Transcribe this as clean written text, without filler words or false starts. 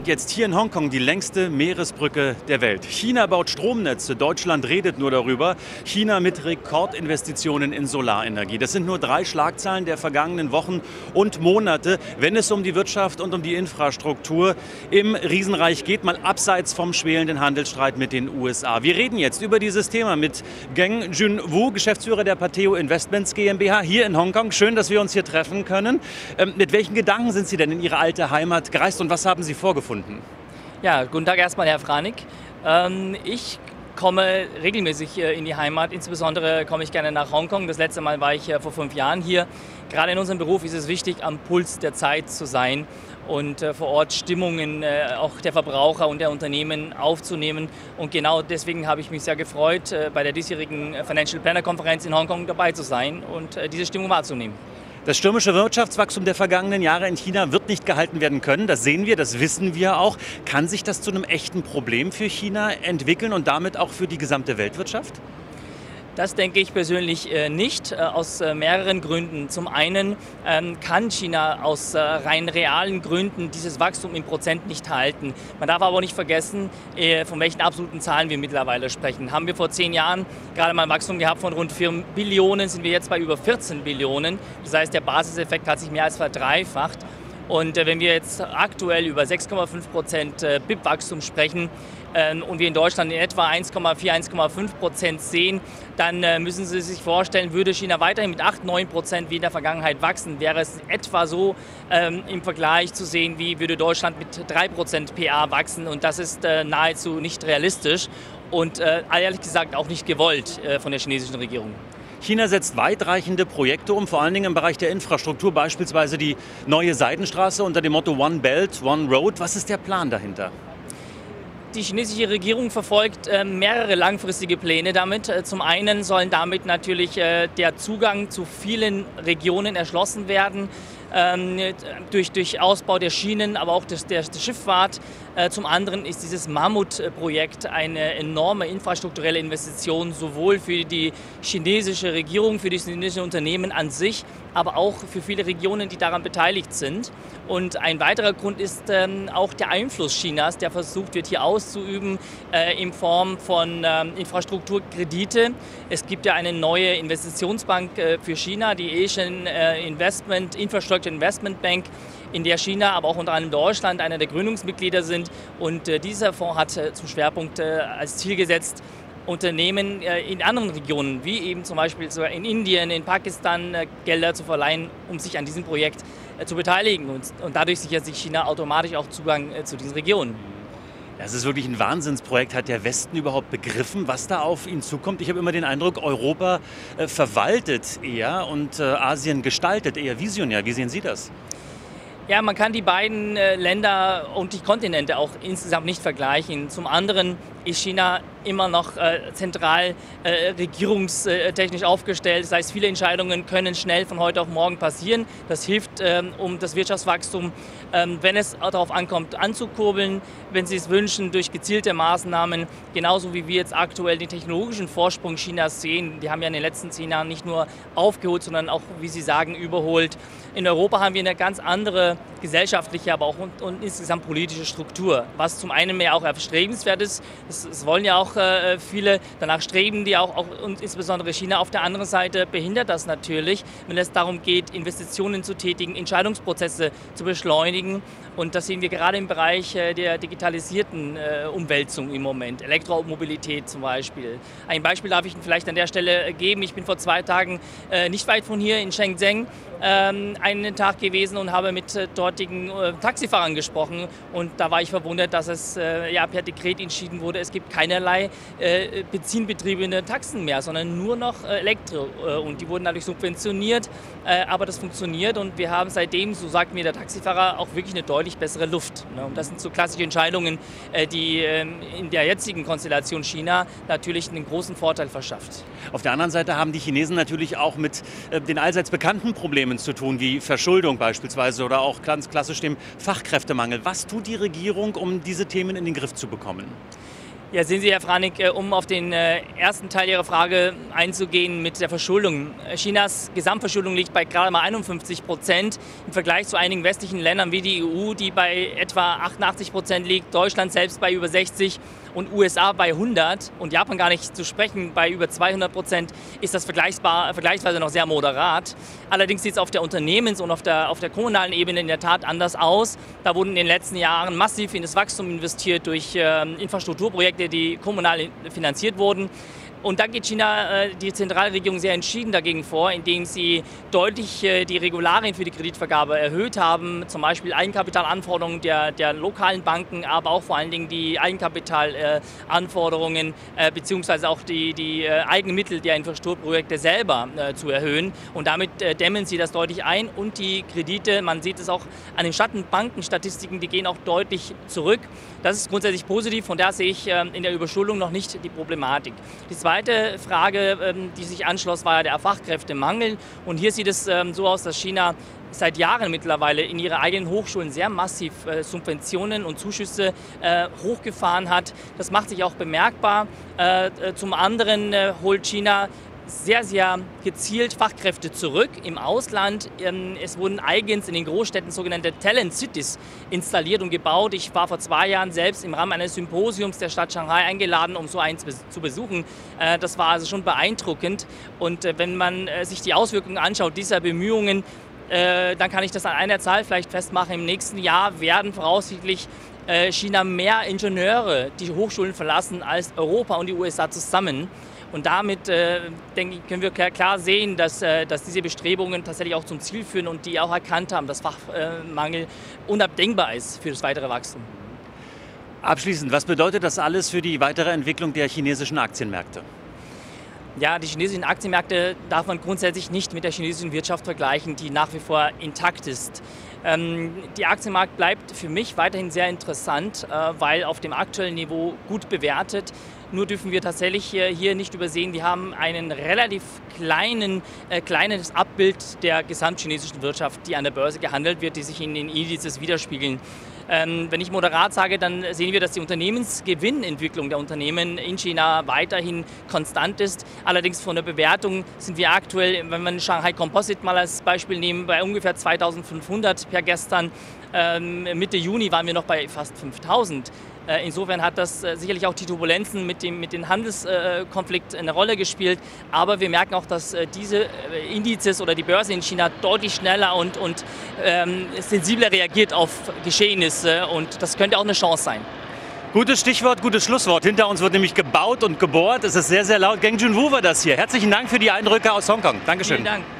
baut jetzt hier in Hongkong die längste Meeresbrücke der Welt. China baut Stromnetze, Deutschland redet nur darüber. China mit Rekordinvestitionen in Solarenergie. Das sind nur 3 Schlagzeilen der vergangenen Wochen und Monate, wenn es um die Wirtschaft und um die Infrastruktur im Riesenreich geht, mal abseits vom schwelenden Handelsstreit mit den USA. Wir reden jetzt über dieses Thema mit Geng Junwu, Geschäftsführer der Pateo Investments GmbH hier in Hongkong. Schön, dass wir uns hier treffen können. Mit welchen Gedanken sind Sie denn in Ihre alte Heimat gereist und was haben Sie vorgefunden? Ja, guten Tag erstmal, Herr Franik. Ich komme regelmäßig in die Heimat, insbesondere komme ich gerne nach Hongkong. Das letzte Mal war ich vor 5 Jahren hier. Gerade in unserem Beruf ist es wichtig, am Puls der Zeit zu sein und vor Ort Stimmungen auch der Verbraucher und der Unternehmen aufzunehmen. Und genau deswegen habe ich mich sehr gefreut, bei der diesjährigen Financial Planner Konferenz in Hongkong dabei zu sein und diese Stimmung wahrzunehmen. Das stürmische Wirtschaftswachstum der vergangenen Jahre in China wird nicht gehalten werden können. Das sehen wir, das wissen wir auch. Kann sich das zu einem echten Problem für China entwickeln und damit auch für die gesamte Weltwirtschaft? Das denke ich persönlich nicht, aus mehreren Gründen. Zum einen kann China aus rein realen Gründen dieses Wachstum in Prozent nicht halten. Man darf aber auch nicht vergessen, von welchen absoluten Zahlen wir mittlerweile sprechen. Haben wir vor 10 Jahren gerade mal ein Wachstum gehabt von rund 4 Billionen, sind wir jetzt bei über 14 Billionen. Das heißt, der Basiseffekt hat sich mehr als verdreifacht. Und wenn wir jetzt aktuell über 6,5% BIP-Wachstum sprechen und wir in Deutschland in etwa 1,4, 1,5% sehen, dann müssen Sie sich vorstellen, würde China weiterhin mit 8, 9% wie in der Vergangenheit wachsen, wäre es etwa so im Vergleich zu sehen, wie würde Deutschland mit 3% PA wachsen. Und das ist nahezu nicht realistisch und ehrlich gesagt auch nicht gewollt von der chinesischen Regierung. China setzt weitreichende Projekte um, vor allen Dingen im Bereich der Infrastruktur, beispielsweise die neue Seidenstraße unter dem Motto One Belt, One Road. Was ist der Plan dahinter? Die chinesische Regierung verfolgt mehrere langfristige Pläne damit. Zum einen sollen damit natürlich der Zugang zu vielen Regionen erschlossen werden, durch Ausbau der Schienen, aber auch der Schifffahrt. Zum anderen ist dieses Mammutprojekt eine enorme infrastrukturelle Investition, sowohl für die chinesische Regierung, für die chinesischen Unternehmen an sich, aber auch für viele Regionen, die daran beteiligt sind. Und ein weiterer Grund ist auch der Einfluss Chinas, der versucht wird hier auszuüben in Form von Infrastrukturkredite. Es gibt ja eine neue Investitionsbank für China, die Asian Infrastructure Investment Bank, in der China, aber auch unter anderem Deutschland einer der Gründungsmitglieder sind. Und dieser Fonds hat zum Schwerpunkt als Ziel gesetzt, Unternehmen in anderen Regionen, wie eben zum Beispiel in Indien, in Pakistan, Gelder zu verleihen, um sich an diesem Projekt zu beteiligen. Und dadurch sichert sich China automatisch auch Zugang zu diesen Regionen. Das ist wirklich ein Wahnsinnsprojekt. Hat der Westen überhaupt begriffen, was da auf ihn zukommt? Ich habe immer den Eindruck, Europa verwaltet eher und Asien gestaltet eher visionär. Wie sehen Sie das? Ja, man kann die beiden Länder und die Kontinente auch insgesamt nicht vergleichen. Zum anderen ist China immer noch zentral regierungstechnisch aufgestellt. Das heißt, viele Entscheidungen können schnell von heute auf morgen passieren. Das hilft, um das Wirtschaftswachstum, wenn es darauf ankommt, anzukurbeln, wenn Sie es wünschen, durch gezielte Maßnahmen. Genauso wie wir jetzt aktuell den technologischen Vorsprung Chinas sehen. Die haben ja in den letzten 10 Jahren nicht nur aufgeholt, sondern auch, wie Sie sagen, überholt. In Europa haben wir eine ganz andere gesellschaftliche, aber auch und insgesamt politische Struktur, was zum einen mehr auch erstrebenswert ist. Es wollen ja auch viele danach streben, die auch und insbesondere China. Auf der anderen Seite behindert das natürlich, wenn es darum geht, Investitionen zu tätigen, Entscheidungsprozesse zu beschleunigen. Und das sehen wir gerade im Bereich der digitalisierten Umwälzung im Moment. Elektromobilität zum Beispiel. Ein Beispiel darf ich Ihnen vielleicht an der Stelle geben. Ich bin vor 2 Tagen nicht weit von hier in Shenzhen einen Tag gewesen und habe mit dortigen Taxifahrern gesprochen. Und da war ich verwundert, dass es per Dekret entschieden wurde, es gibt keinerlei benzinbetriebene Taxen mehr, sondern nur noch Elektro. Und die wurden dadurch subventioniert, aber das funktioniert. Und wir haben seitdem, so sagt mir der Taxifahrer, auch wirklich eine deutlich bessere Luft. Und das sind so klassische Entscheidungen, die in der jetzigen Konstellation China natürlich einen großen Vorteil verschafft. Auf der anderen Seite haben die Chinesen natürlich auch mit den allseits bekannten Problemen zu tun, wie Verschuldung beispielsweise oder auch ganz klassisch dem Fachkräftemangel. Was tut die Regierung, um diese Themen in den Griff zu bekommen? Ja, sehen Sie, Herr Franek, um auf den ersten Teil Ihrer Frage einzugehen mit der Verschuldung. Chinas Gesamtverschuldung liegt bei gerade mal 51% im Vergleich zu einigen westlichen Ländern wie die EU, die bei etwa 88% liegt, Deutschland selbst bei über 60% und USA bei 100% und Japan gar nicht zu sprechen, bei über 200%, ist das vergleichsweise noch sehr moderat. Allerdings sieht es auf der Unternehmens- und auf der kommunalen Ebene in der Tat anders aus. Da wurden in den letzten Jahren massiv in das Wachstum investiert durch Infrastrukturprojekte, die kommunal finanziert wurden. Und da geht China, die Zentralregierung, sehr entschieden dagegen vor, indem sie deutlich die Regularien für die Kreditvergabe erhöht haben, zum Beispiel Eigenkapitalanforderungen der lokalen Banken, aber auch vor allen Dingen die Eigenkapitalanforderungen beziehungsweise auch die Eigenmittel der Infrastrukturprojekte selber zu erhöhen. Und damit dämmen sie das deutlich ein und die Kredite, man sieht es auch an den Schattenbankenstatistiken, die gehen auch deutlich zurück. Das ist grundsätzlich positiv, von daher sehe ich in der Überschuldung noch nicht die Problematik. Die zweite Frage, die sich anschloss, war ja der Fachkräftemangel. Und hier sieht es so aus, dass China seit Jahren mittlerweile in ihre eigenen Hochschulen sehr massiv Subventionen und Zuschüsse hochgefahren hat. Das macht sich auch bemerkbar. Zum anderen holt China sehr, sehr gezielt Fachkräfte zurück im Ausland. Es wurden eigens in den Großstädten sogenannte Talent Cities installiert und gebaut. Ich war vor 2 Jahren selbst im Rahmen eines Symposiums der Stadt Shanghai eingeladen, um so eins zu besuchen. Das war also schon beeindruckend. Und wenn man sich die Auswirkungen anschaut dieser Bemühungen, dann kann ich das an einer Zahl vielleicht festmachen. Im nächsten Jahr werden voraussichtlich China mehr Ingenieure die Hochschulen verlassen als Europa und die USA zusammen. Und damit, denke ich, können wir klar sehen, dass diese Bestrebungen tatsächlich auch zum Ziel führen und die auch erkannt haben, dass Fachmangel unabdingbar ist für das weitere Wachstum. Abschließend, was bedeutet das alles für die weitere Entwicklung der chinesischen Aktienmärkte? Ja, die chinesischen Aktienmärkte darf man grundsätzlich nicht mit der chinesischen Wirtschaft vergleichen, die nach wie vor intakt ist. Der Aktienmarkt bleibt für mich weiterhin sehr interessant, weil auf dem aktuellen Niveau gut bewertet. Nur dürfen wir tatsächlich hier nicht übersehen, wir haben einen relativ kleines Abbild der gesamtchinesischen Wirtschaft, die an der Börse gehandelt wird, die sich in den Indizes widerspiegeln. Wenn ich moderat sage, dann sehen wir, dass die Unternehmensgewinnentwicklung der Unternehmen in China weiterhin konstant ist. Allerdings von der Bewertung sind wir aktuell, wenn wir Shanghai Composite mal als Beispiel nehmen, bei ungefähr 2.500 per gestern. Mitte Juni waren wir noch bei fast 5.000. Insofern hat das sicherlich auch die Turbulenzen mit dem Handelskonflikt eine Rolle gespielt. Aber wir merken auch, dass diese Indizes oder die Börse in China deutlich schneller und sensibler reagiert auf Geschehnisse. Und das könnte auch eine Chance sein. Gutes Stichwort, gutes Schlusswort. Hinter uns wird nämlich gebaut und gebohrt. Es ist sehr, sehr laut. Geng Junwu war das hier. Herzlichen Dank für die Eindrücke aus Hongkong. Dankeschön. Vielen Dank.